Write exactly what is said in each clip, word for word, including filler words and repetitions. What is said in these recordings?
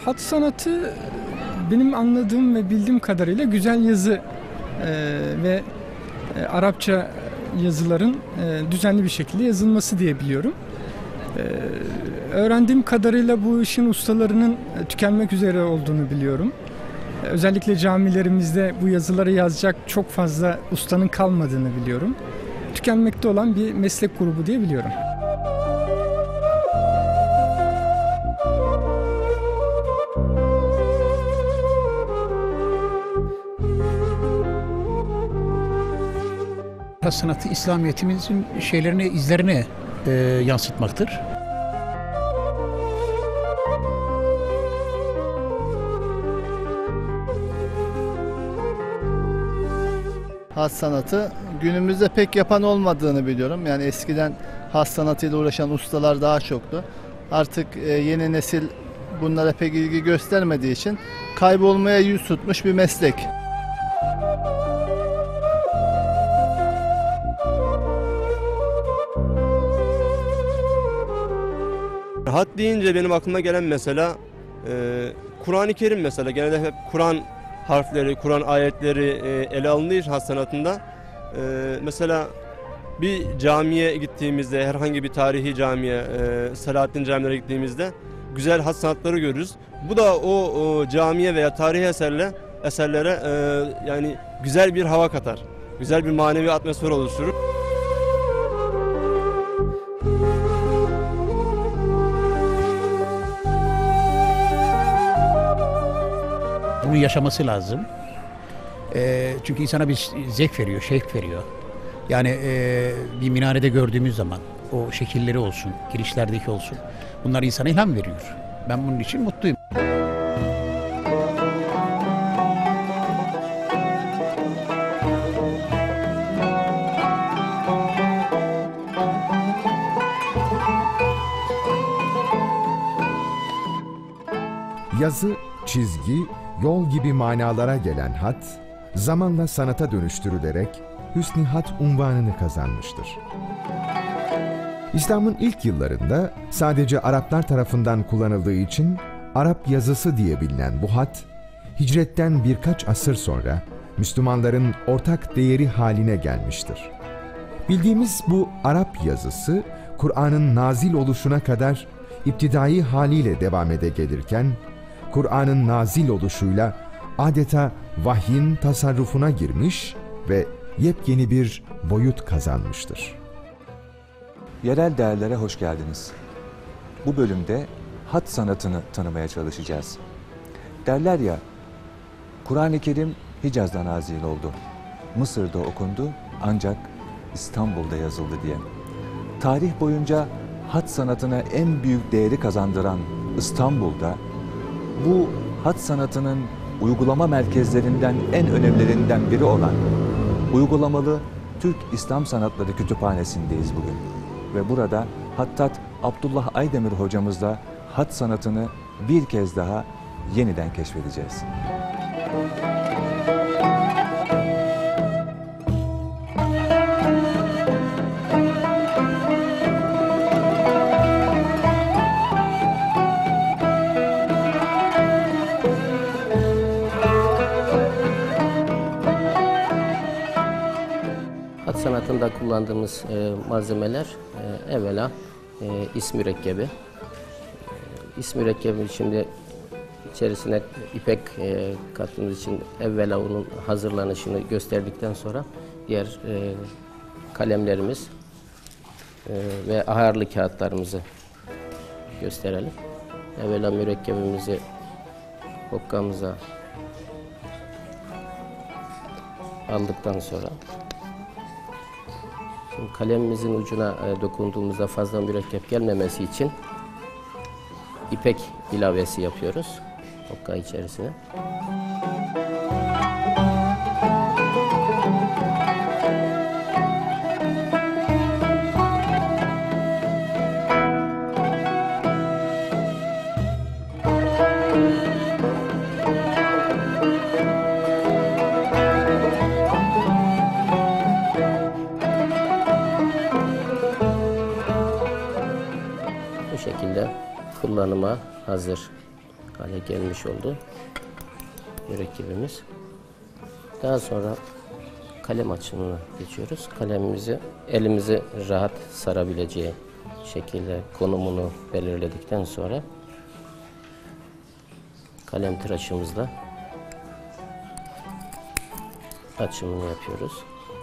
Hat sanatı benim anladığım ve bildiğim kadarıyla güzel yazı e, ve e, Arapça yazıların e, düzenli bir şekilde yazılması diye biliyorum. E, öğrendiğim kadarıyla bu işin ustalarının tükenmek üzere olduğunu biliyorum. E, özellikle camilerimizde bu yazıları yazacak çok fazla ustanın kalmadığını biliyorum. Tükenmekte olan bir meslek grubu diye biliyorum. Hat sanatı İslamiyet'imizin şeylerini, izlerini e, yansıtmaktır. Hat sanatı günümüzde pek yapan olmadığını biliyorum. Yani eskiden hat sanatıyla uğraşan ustalar daha çoktu. Artık yeni nesil bunlara pek ilgi göstermediği için kaybolmaya yüz tutmuş bir meslek. Hat deyince benim aklıma gelen mesela e, Kur'an-ı Kerim mesela. Genelde hep Kur'an harfleri, Kur'an ayetleri e, ele alınır hat sanatında. E, mesela bir camiye gittiğimizde, herhangi bir tarihi camiye, e, Selahaddin camilere gittiğimizde güzel hat sanatları görürüz. Bu da o, o camiye veya tarihi eserle, eserlere e, yani güzel bir hava katar. Güzel bir manevi atmosfer oluşturur. Bunu yaşaması lazım. E, çünkü insana bir zevk veriyor, şevk veriyor. Yani e, bir minarede gördüğümüz zaman o şekilleri olsun, girişlerdeki olsun. Bunlar insana ilham veriyor. Ben bunun için mutluyum. Yazı, çizgi, yol gibi manalara gelen hat, zamanla sanata dönüştürülerek Hüsn-i Hat unvanını kazanmıştır. İslam'ın ilk yıllarında sadece Araplar tarafından kullanıldığı için Arap yazısı diye bilinen bu hat, hicretten birkaç asır sonra Müslümanların ortak değeri haline gelmiştir. Bildiğimiz bu Arap yazısı, Kur'an'ın nazil oluşuna kadar iptidai haliyle devam ede gelirken, Kur'an'ın nazil oluşuyla adeta vahyin tasarrufuna girmiş ve yepyeni bir boyut kazanmıştır. Yerel değerlere hoş geldiniz. Bu bölümde hat sanatını tanımaya çalışacağız. Derler ya, Kur'an-ı Kerim Hicaz'da nazil oldu. Mısır'da okundu ancak İstanbul'da yazıldı diye. Tarih boyunca hat sanatına en büyük değeri kazandıran İstanbul'da, bu hat sanatının uygulama merkezlerinden en önemlilerinden biri olan uygulamalı Türk İslam Sanatları Kütüphanesi'ndeyiz bugün. Ve burada Hattat Abdullah Aydemir hocamızla hat sanatını bir kez daha yeniden keşfedeceğiz. Hat sanatında kullandığımız e, malzemeler e, evvela e, is mürekkebi. E, is mürekkebi şimdi içerisine ipek e, kattığımız için evvela onun hazırlanışını gösterdikten sonra diğer e, kalemlerimiz e, ve ahırlı kağıtlarımızı gösterelim. Evvela mürekkebimizi hokkamıza aldıktan sonra şimdi kalemimizin ucuna e, dokunduğumuzda fazla mürekkep gelmemesi için ipek ilavesi yapıyoruz hokka içerisine. Bu şekilde kullanıma hazır hale gelmiş oldu mürekkebimiz. Daha sonra kalem açımına geçiyoruz. Kalemimizi elimizi rahat sarabileceği şekilde konumunu belirledikten sonra kalem tıraşımızla açımını yapıyoruz.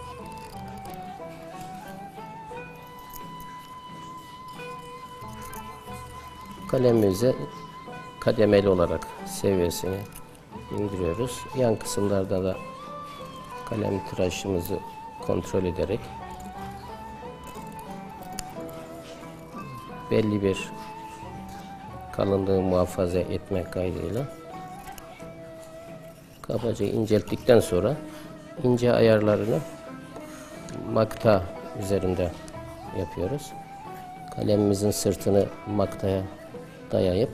Kalemimizi kademeli olarak seviyesini indiriyoruz. Yan kısımlarda da kalem tıraşımızı kontrol ederek belli bir kalınlığı muhafaza etmek kaydıyla kabaca incelttikten sonra ince ayarlarını makta üzerinde yapıyoruz. Kalemimizin sırtını maktaya dayayıp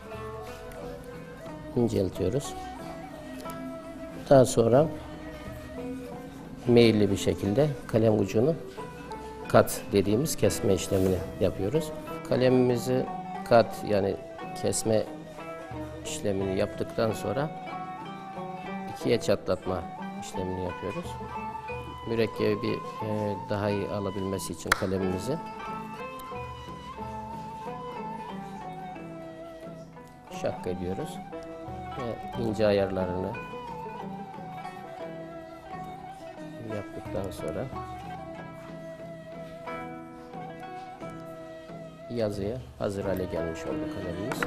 inceltiyoruz. Daha sonra meyilli bir şekilde kalem ucunu kat dediğimiz kesme işlemini yapıyoruz. Kalemimizi kat yani kesme işlemini yaptıktan sonra ikiye çatlatma işlemini yapıyoruz. Mürekkebi e, daha iyi alabilmesi için kalemimizi şak ediyoruz ve ince ayarlarını yaptıktan sonra yazıya hazır hale gelmiş oldu kalemimiz.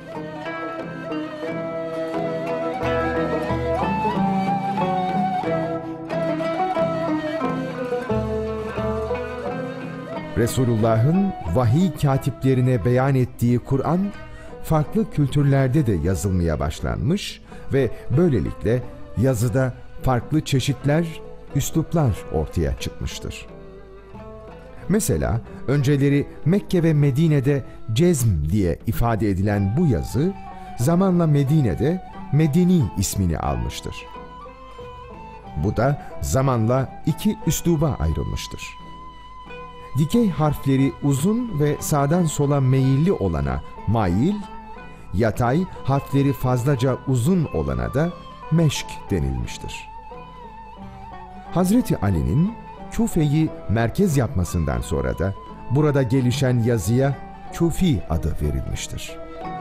Resulullah'ın vahiy katiplerine beyan ettiği Kur'an, farklı kültürlerde de yazılmaya başlanmış ve böylelikle yazıda farklı çeşitler, üsluplar ortaya çıkmıştır. Mesela önceleri Mekke ve Medine'de cezm diye ifade edilen bu yazı, zamanla Medine'de Medeni ismini almıştır. Bu da zamanla iki üsluba ayrılmıştır. Dikey harfleri uzun ve sağdan sola meyilli olana mail, yatay harfleri fazlaca uzun olana da meşk denilmiştir. Hazreti Ali'nin Küfe'yi merkez yapmasından sonra da burada gelişen yazıya Küfi adı verilmiştir.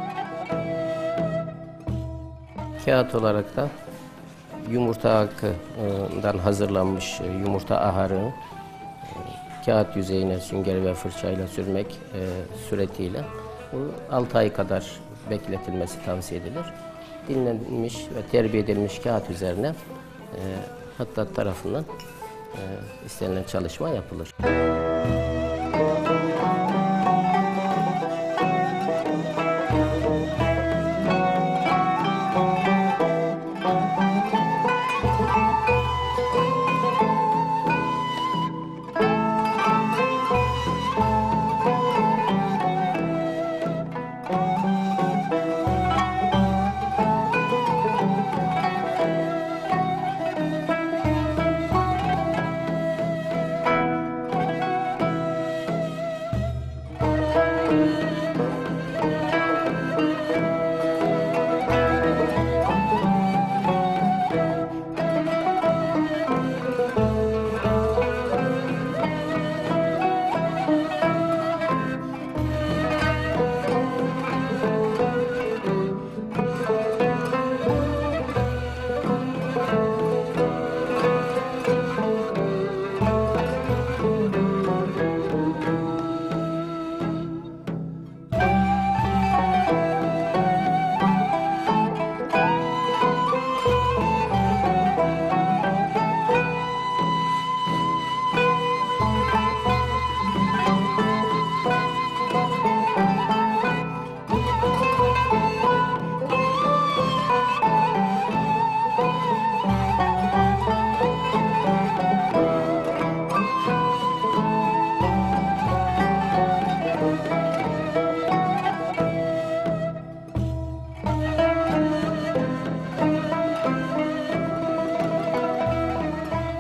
Kağıt olarak da yumurta akından hazırlanmış yumurta aharı kağıt yüzeyine sünger ve fırçayla sürmek e, suretiyle bu altı ay kadar bekletilmesi tavsiye edilir. Dinlenmiş ve terbiye edilmiş kağıt üzerine e, Hattat tarafından e, istenilen çalışma yapılır.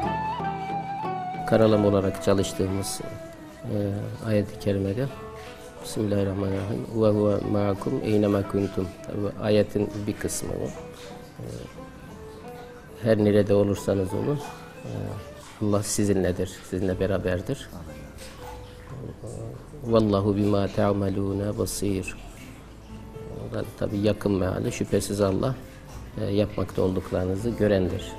Karalama olarak çalıştığımız e, ayet-i kerimede Bismillahirrahmanirrahim. Ve huve ma'akum eynema kuntum. Tabii ayetin bir kısmı bu. Her nerede olursanız olun, Allah sizinledir, sizinle beraberdir. Vallahu bima ta'maluna basir. Tabii yakın meali, şüphesiz Allah yapmakta olduklarınızı görendir.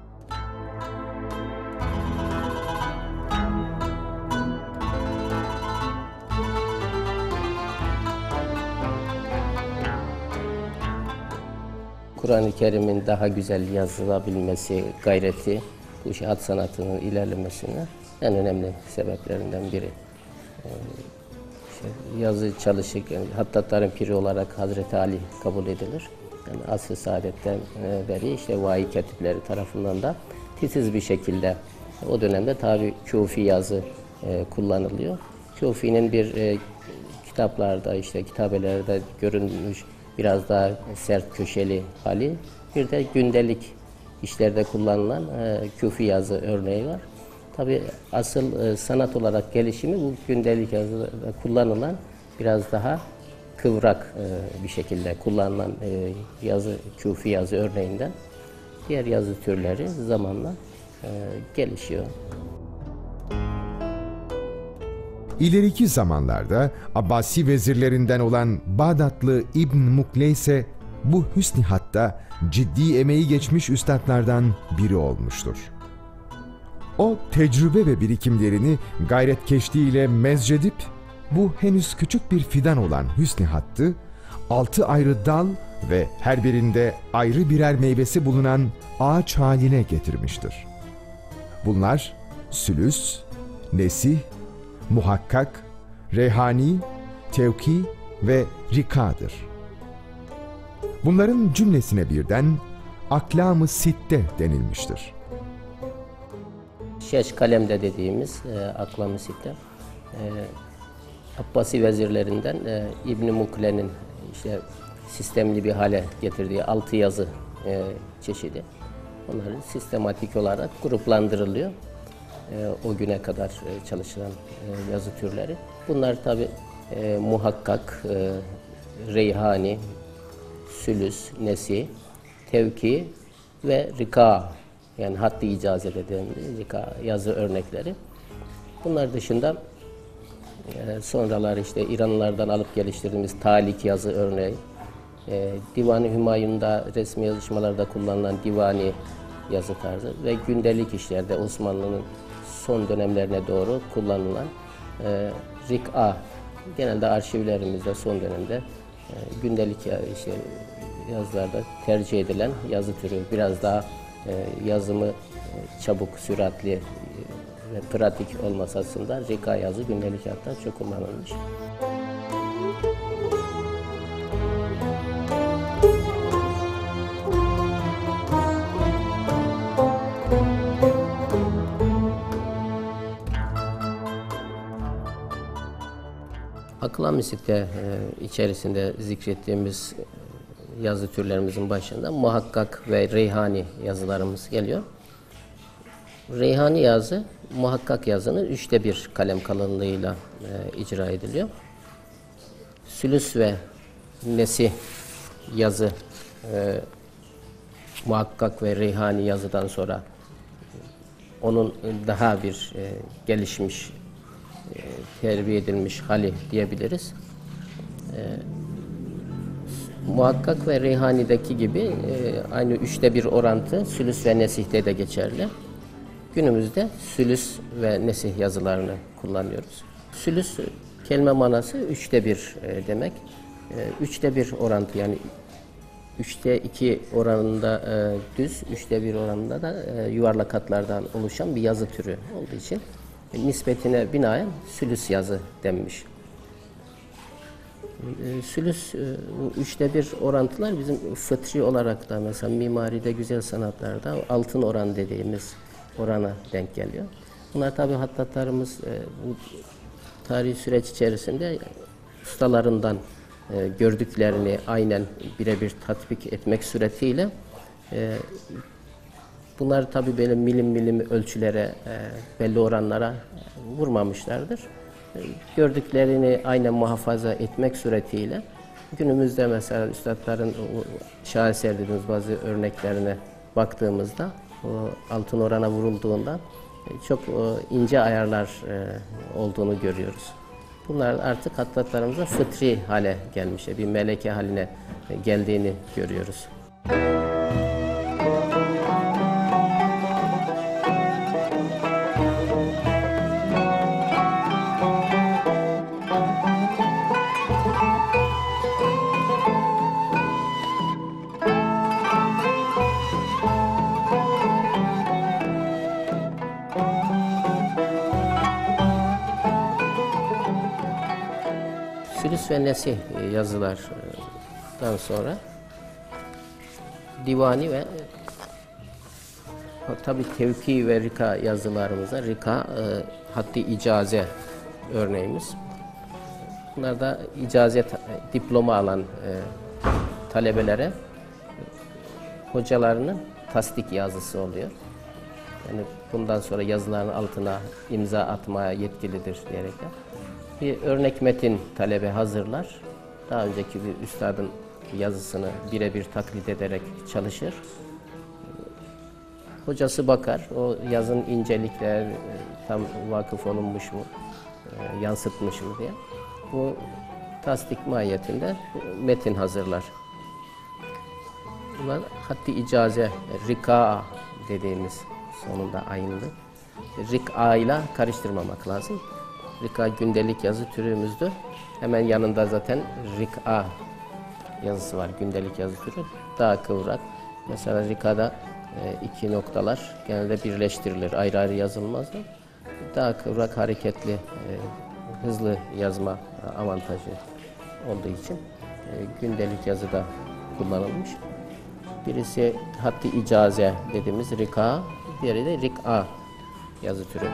Kur'an-ı Kerim'in daha güzel yazılabilmesi gayreti, bu şihat sanatının ilerlemesine en önemli sebeplerinden biri. İşte yazı çalışık, yani Hattatların piri olarak Hazreti Ali kabul edilir. Yani asr-ı saadetten beri işte vahiy katipleri tarafından da titiz bir şekilde o dönemde tabi Kufi yazı e, kullanılıyor. Kufi'nin bir e, kitaplarda işte kitabelerde görünmüş biraz daha sert köşeli hali, bir de gündelik işlerde kullanılan e, Kufi yazı örneği var. Tabi asıl e, sanat olarak gelişimi bu gündelik yazıda kullanılan biraz daha kıvrak e, bir şekilde kullanılan e, yazı, Kufi yazı örneğinden diğer yazı türleri zamanla e, gelişiyor. İleriki zamanlarda Abbasi vezirlerinden olan Bağdatlı İbn Mukleyse bu hüsn-i hatta ciddi emeği geçmiş üstadlardan biri olmuştur. O tecrübe ve birikimlerini gayretkeşliğiyle mezcedip bu henüz küçük bir fidan olan hüsn-i hattı altı ayrı dal ve her birinde ayrı birer meyvesi bulunan ağaç haline getirmiştir. Bunlar sülüs, nesih, muhakkak, reyhani, tevki ve rikadır. Bunların cümlesine birden aklam-ı sitte denilmiştir. Şeş kalemde dediğimiz e, aklam-ı sitte, e, Abbasi vezirlerinden e, İbn-i Mukle'nin işte sistemli bir hale getirdiği altı yazı e, çeşidi. Onların sistematik olarak gruplandırılıyor. E, o güne kadar e, çalışılan e, yazı türleri. Bunlar tabi e, muhakkak, e, reyhani, sülüs, nesi, tevki ve rika, yani haddi icazet eden rika yazı örnekleri. Bunlar dışında e, sonralar işte İranlılardan alıp geliştirdiğimiz talik yazı örneği, e, Divan-ı Hümayun'da resmi yazışmalarda kullanılan divani yazı tarzı ve gündelik işlerde Osmanlı'nın son dönemlerine doğru kullanılan e, rik'a, genelde arşivlerimizde son dönemde e, gündelik ya, işte, yazılarda tercih edilen yazı türü, biraz daha e, yazımı e, çabuk, süratli e, ve pratik olması açısından rik'a yazı gündelik hayatta çok kullanılmış. Aklam-ı sitte e, içerisinde zikrettiğimiz yazı türlerimizin başında muhakkak ve reyhani yazılarımız geliyor. Reyhani yazı, muhakkak yazının üçte bir kalem kalınlığıyla e, icra ediliyor. Sülüs ve nesih yazı, e, muhakkak ve reyhani yazıdan sonra onun daha bir e, gelişmiş, e, terbiye edilmiş hali diyebiliriz. E, muhakkak ve reyhanideki gibi e, aynı üçte bir orantı sülüs ve nesihte de geçerli. Günümüzde sülüs ve nesih yazılarını kullanıyoruz. Sülüs kelime manası üçte bir e, demek. E, üçte bir orantı, yani üçte iki oranında e, düz, üçte bir oranında da e, yuvarlak hatlardan oluşan bir yazı türü olduğu için e, nispetine binaen sülüs yazı denmiş. E, sülüs, e, üçte bir orantılar bizim fıtri olarak da mesela mimaride, güzel sanatlarda altın oran dediğimiz orana denk geliyor. Bunlar tabi hattatlarımız e, bu tarihi süreç içerisinde ustalarından e, gördüklerini aynen birebir tatbik etmek suretiyle e, bunlar tabi böyle milim milim ölçülere, e, belli oranlara vurmamışlardır. gördüklerini aynen muhafaza etmek suretiyle günümüzde mesela üstadların şaheser dediğimiz bazı örneklerine baktığımızda o altın orana vurulduğunda çok ince ayarlar olduğunu görüyoruz. Bunlar artık hattatlarımıza fıtri hale gelmiş, bir meleke haline geldiğini görüyoruz. Sülüs ve Nesih yazılardan sonra divani ve tabi tevki ve rika yazılarımıza rika e, haddi icaze örneğimiz. Bunlar da icazet diploma alan e, talebelere hocalarının tasdik yazısı oluyor. Yani bundan sonra yazıların altına imza atmaya yetkilidir diyerekten. Bir örnek metin talebe hazırlar. Daha önceki bir üstadın yazısını birebir taklit ederek çalışır. Hocası bakar, o yazın incelikler tam vakıf olunmuş mu, yansıtmış mı diye. Bu tasdik mahiyetinde metin hazırlar. Bunlar haddi icaze, rika dediğimiz sonunda aynıdır. Rika ile karıştırmamak lazım. Rika gündelik yazı türümüzdür. Hemen yanında zaten rika yazısı var, gündelik yazı türü. Daha kıvrak. Mesela rikada e, iki noktalar genelde birleştirilir, ayrı ayrı yazılmaz da. Daha kıvrak, hareketli, e, hızlı yazma avantajı olduğu için e, gündelik yazıda kullanılmış. Birisi haddi icaze dediğimiz rika, diğeri de rika yazı türü.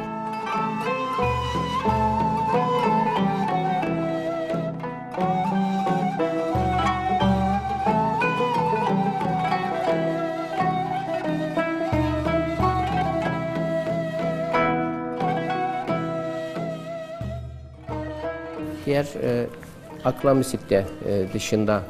Diğer e, aklam-ı sitte e, dışında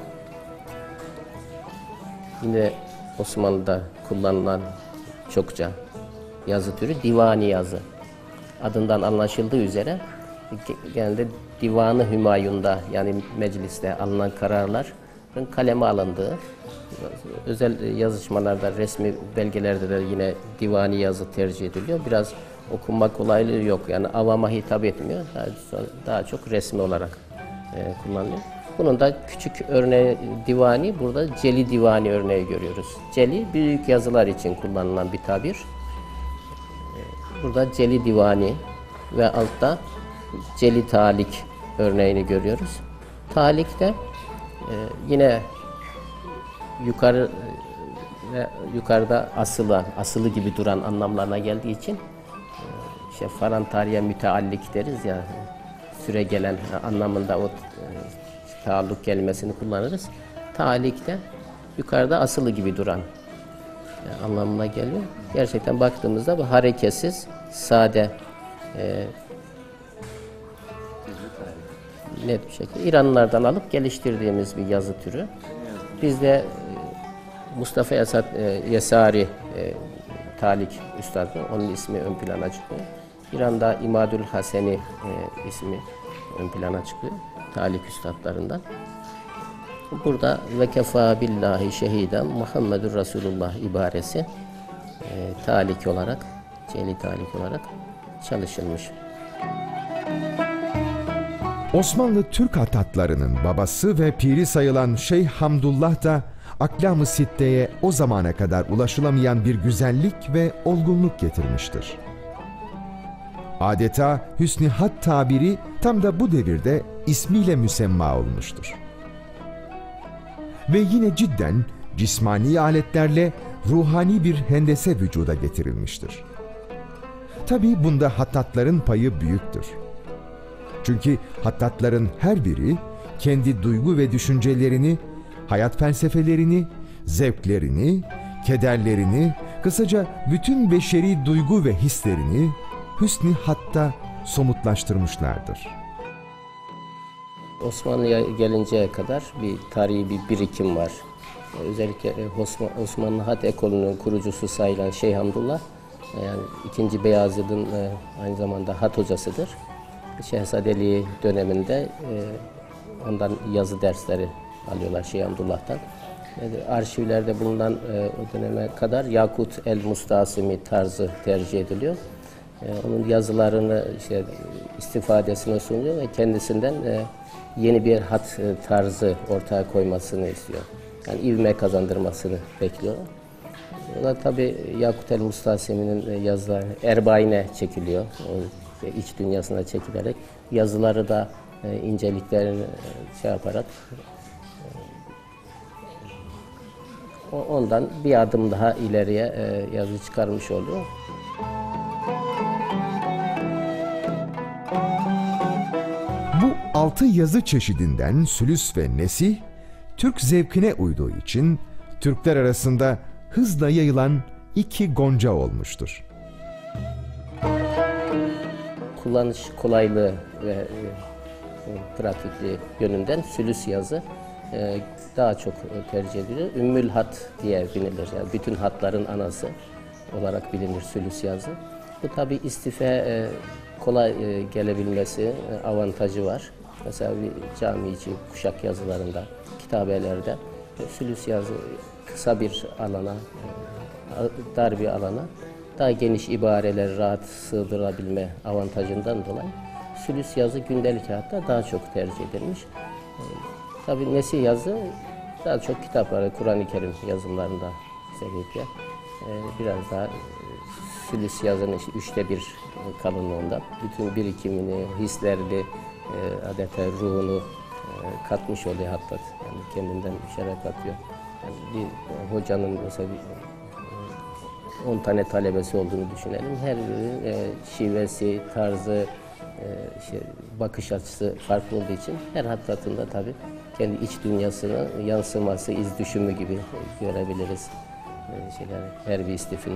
yine Osmanlı'da kullanılan çokça yazı türü divani yazı. Adından anlaşıldığı üzere genelde Divan-ı Hümayun'da yani mecliste alınan kararların kaleme alındığı, özel yazışmalarda, resmi belgelerde de yine divani yazı tercih ediliyor. Biraz okunma kolaylığı yok. Yani avama hitap etmiyor. Daha, daha çok resmi olarak e, kullanılıyor. Bunun da küçük örneği divani, burada celi divani örneği görüyoruz. Celi, büyük yazılar için kullanılan bir tabir. Burada celi divani ve altta celi talik örneğini görüyoruz. Talik de e, yine yukarı ve yukarıda asılı, asılı gibi duran anlamlarına geldiği için İşte farantariye müteallik deriz ya, süre gelen anlamında o e, taalluk kelimesini kullanırız. Talik de yukarıda asılı gibi duran yani anlamına geliyor. Gerçekten baktığımızda bu hareketsiz, sade, e, net bir şekilde İranlılardan alıp geliştirdiğimiz bir yazı türü. Bizde e, Mustafa Esad e, Yesari e, Talik Üstadı, onun ismi ön plana çıkıyor. İran'da İmadül Haseni e, ismi ön plana çıkıyor, Talik Üstadlarından. Burada ve kefa billahi şehiden Muhammedur Resulullah ibaresi e, talik olarak, celi talik olarak çalışılmış. Osmanlı Türk hattatlarının babası ve piri sayılan Şeyh Hamdullah da Aklam-ı Sitte'ye o zamana kadar ulaşılamayan bir güzellik ve olgunluk getirmiştir. Adeta hüsn-i hat tabiri tam da bu devirde ismiyle müsemma olmuştur. Ve yine cidden cismani aletlerle ruhani bir hendese vücuda getirilmiştir. Tabii bunda hattatların payı büyüktür. Çünkü hattatların her biri kendi duygu ve düşüncelerini, hayat felsefelerini, zevklerini, kederlerini, kısaca bütün beşeri duygu ve hislerini hüsn-i hatta somutlaştırmışlardır. Osmanlı'ya gelinceye kadar bir tarihi bir birikim var. Özellikle Osmanlı Hat Ekolü'nün kurucusu sayılan Şeyh Hamdullah, yani ikinci. Beyazıt'ın aynı zamanda hat hocasıdır. Şehzadeliği döneminde ondan yazı dersleri alıyorlar Şeyh Hamdullah'tan. Arşivlerde bulunan o döneme kadar Yakut el-Mustasimi tarzı tercih ediliyor. Onun yazılarını işte istifadesine sunuyor ve kendisinden yeni bir hat tarzı ortaya koymasını istiyor. Yani ivme kazandırmasını bekliyor. Ona tabi Yakut el-Mustasimi'nin yazıları Erbain'e çekiliyor. İç dünyasına çekilerek yazıları da inceliklerini şey yaparak ondan bir adım daha ileriye yazı çıkarmış oluyor. Bu altı yazı çeşidinden sülüs ve nesih, Türk zevkine uyduğu için Türkler arasında hızla yayılan iki gonca olmuştur. Kullanış kolaylığı ve e, pratikliği yönünden sülüs yazı e, daha çok tercih ediliyor. Ümmül hat diye bilinir. Yani bütün hatların anası olarak bilinir sülüs yazı. Bu tabi istife e, kolay e, gelebilmesi e, avantajı var. Mesela bir cami içi kuşak yazılarında, kitabelerde e, sülüs yazı kısa bir alana, e, dar bir alana daha geniş ibareleri rahat sığdırabilme avantajından dolayı sülüs yazı gündelik hayatta daha çok tercih edilmiş. E, tabii nesih yazı daha çok kitapları, Kur'an-ı Kerim yazımlarında özellikle e, biraz daha e, sülüs yazının işte üçte bir kalınlığında bütün birikimini, hislerini, e, adeta ruhunu e, katmış oluyor hatta. Yani kendinden bir şeyler katıyor. Yani bir e, hocanın mesela on tane talebesi olduğunu düşünelim. Her birinin e, şivesi, tarzı, e, işte bakış açısı farklı olduğu için her hattatında tabii kendi iç dünyasına yansıması, iz düşümü gibi görebiliriz e, şeyler, her bir istifini.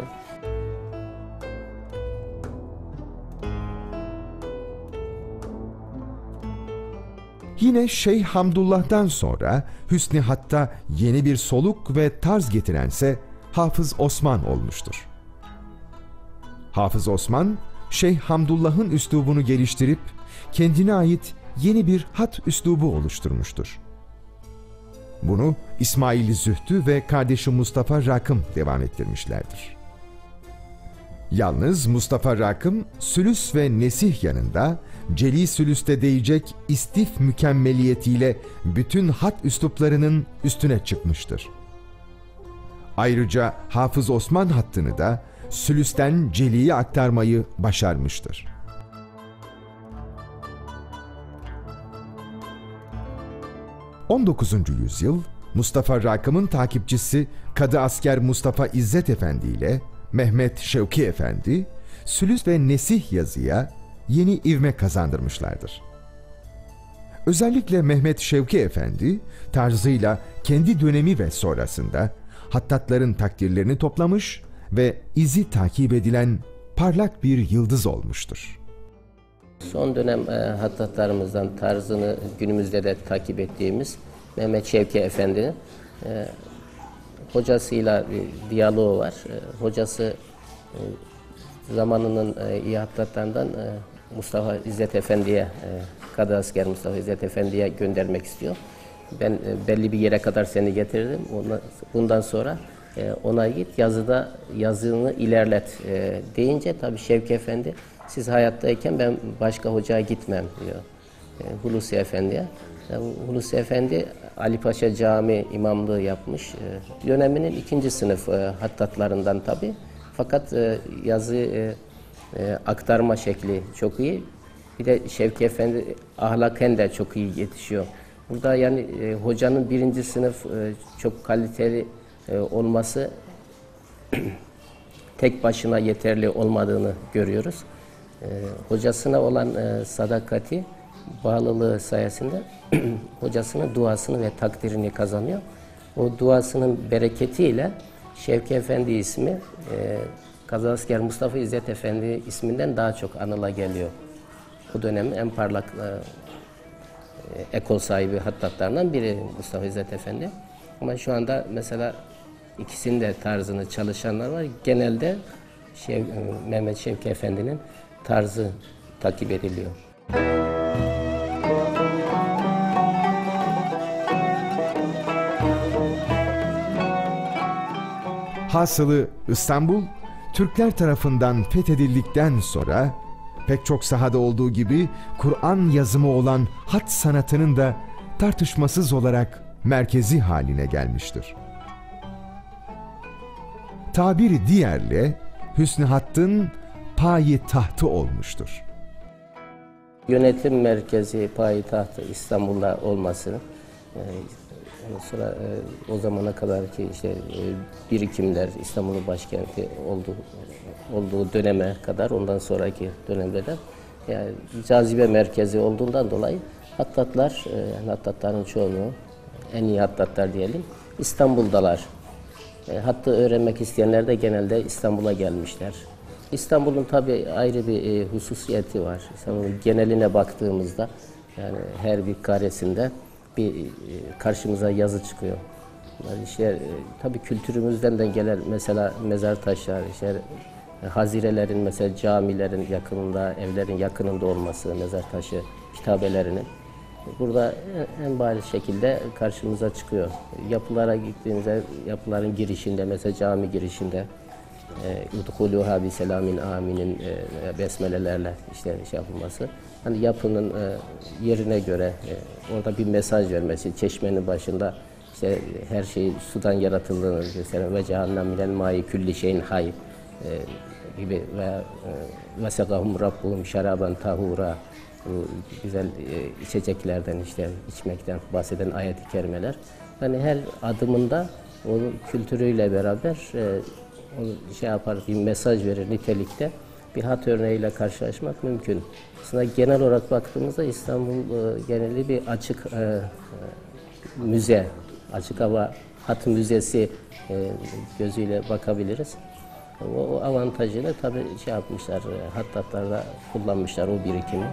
Yine Şeyh Hamdullah'tan sonra Hüsnü Hat'ta yeni bir soluk ve tarz getirense Hafız Osman olmuştur. Hafız Osman, Şeyh Hamdullah'ın üslubunu geliştirip kendine ait yeni bir hat üslubu oluşturmuştur. Bunu İsmail Zühtü ve kardeşi Mustafa Rakım devam ettirmişlerdir. Yalnız Mustafa Rakım, sülüs ve nesih yanında celi sülüste değecek istif mükemmeliyetiyle bütün hat üsluplarının üstüne çıkmıştır. Ayrıca Hafız Osman hattını da sülüsten celiye aktarmayı başarmıştır. on dokuzuncu yüzyıl Mustafa Rakım'ın takipçisi Kadı Asker Mustafa İzzet Efendi ile Mehmet Şevki Efendi, sülüs ve nesih yazıya yeni ivme kazandırmışlardır. Özellikle Mehmet Şevki Efendi, tarzıyla kendi dönemi ve sonrasında hattatların takdirlerini toplamış ve izi takip edilen parlak bir yıldız olmuştur. Son dönem e, hattatlarımızdan tarzını günümüzde de takip ettiğimiz Mehmet Şevki Efendi, e, hocasıyla bir diyaloğu var. E, hocası e, zamanının e, iyi hattatlarından e, Mustafa İzzet Efendi'ye, e, Kadı Asker Mustafa İzzet Efendi'ye göndermek istiyor. Ben e, belli bir yere kadar seni getirdim. Ona, bundan sonra e, ona git, yazıda yazını ilerlet e, deyince tabii Şevki Efendi, siz hayattayken ben başka hocaya gitmem diyor. E, Hulusi Efendi'ye. Yani Hulusi Efendi Ali Paşa Camii imamlığı yapmış. E, döneminin ikinci sınıf e, hattatlarından tabii. Fakat e, yazı e, e, aktarma şekli çok iyi. Bir de Şevki Efendi ahlaken de çok iyi yetişiyor. Burada yani e, hocanın birinci sınıf e, çok kaliteli e, olması tek başına yeterli olmadığını görüyoruz. E, hocasına olan e, sadakati, bağlılığı sayesinde hocasının duasını ve takdirini kazanıyor. O duasının bereketiyle Şevki Efendi ismi e, Kadı Asker Mustafa İzzet Efendi isminden daha çok anıla geliyor. Bu dönemin en parlak e, ekol sahibi hattatlarından biri Mustafa İzzet Efendi. Ama şu anda mesela ikisinin de tarzını çalışanlar var. Genelde Şev, Mehmet Şevki Efendi'nin tarzı takip ediliyor. Hasılı İstanbul, Türkler tarafından fethedildikten sonra pek çok sahada olduğu gibi Kur'an yazımı olan hat sanatının da tartışmasız olarak merkezi haline gelmiştir. Tabiri diğerle Hüsnü Hatt'ın payitahtı olmuştur. Yönetim merkezi, payitahtı İstanbul'da olması, ondan sonra o zamana kadar ki işte birikimler İstanbul'un başkenti olduğu, olduğu döneme kadar, ondan sonraki dönemde de yani cazibe merkezi olduğundan dolayı hattatlar, yani hattatların çoğunluğu, en iyi hattatlar diyelim, İstanbul'dalar. Hatta öğrenmek isteyenler de genelde İstanbul'a gelmişler. İstanbul'un tabii ayrı bir e, hususiyeti var. İstanbul'un geneline baktığımızda yani her bir karesinde bir e, karşımıza yazı çıkıyor. Yani işte e, tabii kültürümüzden de gelen mesela mezar taşları, işte e, hazirelerin mesela camilerin yakınında, evlerin yakınında olması, mezar taşı kitabelerinin burada en bariz şekilde karşımıza çıkıyor. Yapılara gittiğimizde yapıların girişinde mesela cami girişinde "Udhuluha bi selamin aminin" besmelelerle işte şey yapılması. Hani yapının e, yerine göre e, orada bir mesaj vermesi, çeşmenin başında işte her şey sudan yaratıldığını gösteren ve cehennem minel ma'i külli şeyin hay e, gibi veya ve sekahum rabbuhum şaraban tahura, bu güzel e, içeceklerden işte içmekten bahseden ayet-i kerimeler. Yani her adımında onun kültürüyle beraber e, onu şey yapar, bir mesaj verir nitelikte. Bir hat örneğiyle karşılaşmak mümkün. Aslında genel olarak baktığımızda İstanbul e, geneli bir açık e, e, müze, açık hava hat müzesi e, gözüyle bakabiliriz. O, o avantajını tabii şey yapmışlar, e, hattatlarda kullanmışlar o birikimi.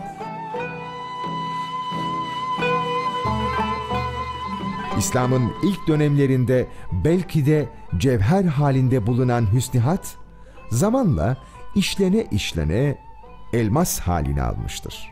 İslam'ın ilk dönemlerinde belki de cevher halinde bulunan Hüsnü Hat, zamanla işlene işlene elmas halini almıştır.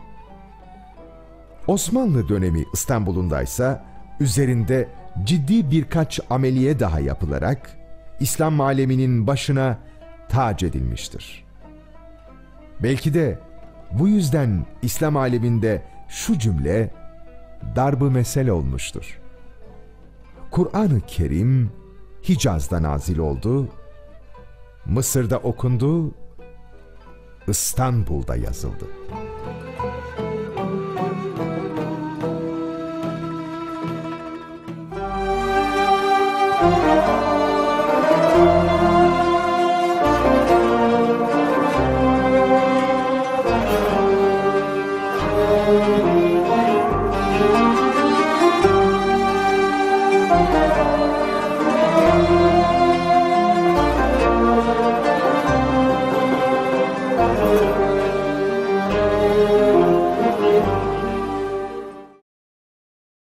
Osmanlı dönemi İstanbul'undaysa üzerinde ciddi birkaç ameliye daha yapılarak İslam aleminin başına tac edilmiştir. Belki de bu yüzden İslam aleminde şu cümle darb-ı mesel olmuştur: Kur'an-ı Kerim Hicaz'da nazil oldu, Mısır'da okundu, İstanbul'da yazıldı.